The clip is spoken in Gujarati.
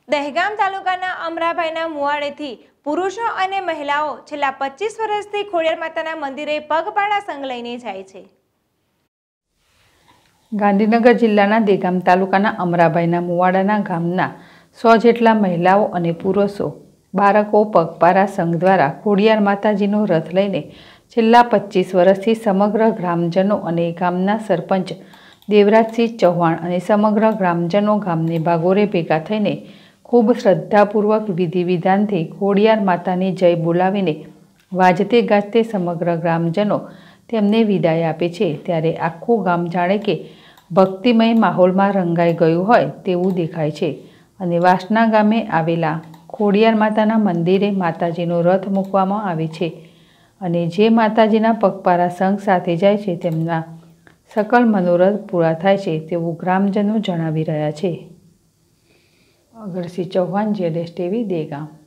દહેગામ તાલુકાના અમરાભાઈના મુવાડેથી પુરુષો અને મહિલાઓ છેલ્લા 25 વર્ષથી ખોડિયાર માતાના મંદિરે પગપાળા સંઘ લઈને જાય છે। ગાંધીનગર જિલ્લાના દહેગામ તાલુકાના અમરાભાઈના મુવાડાના ગામના 100 જેટલા મહિલાઓ અને પુરુષો બાળકો પગપાળા સંઘ દ્વારા ખોડિયાર માતાજીનો રથ લઈને છેલ્લા 25 વર્ષથી સમગ્ર ગ્રામજનો અને ગામના સરપંચ દેવરાજસિંહ ચૌહાણ અને સમગ્ર ગ્રામજનો ગામને ભાગોરે ભેગા થઈને ખૂબ શ્રદ્ધાપૂર્વક વિધિ વિધાનથી ખોડિયાર માતાની જય બોલાવીને વાજતે ગાજતે સમગ્ર ગ્રામજનો તેમને વિદાય આપે છે। ત્યારે આખું ગામ જાણે કે ભક્તિમય માહોલમાં રંગાઈ ગયું હોય તેવું દેખાય છે અને વાસના ગામે આવેલા ખોડિયાર માતાના મંદિરે માતાજીનો રથ મૂકવામાં આવે છે અને જે માતાજીના પગપાળા સંઘ સાથે જાય છે તેમના સકલ મનોરથ પૂરા થાય છે તેવું ગ્રામજનો જણાવી રહ્યા છે। અગરસિંહ ચૌહાણ, જેડેશ ટીવી, દહેગામ।